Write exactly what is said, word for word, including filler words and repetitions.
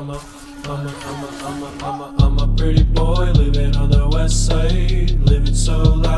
I'm a, I'm a, I'm a, I'm a, I'm a, I'm a pretty boy living on the west side, living so loud.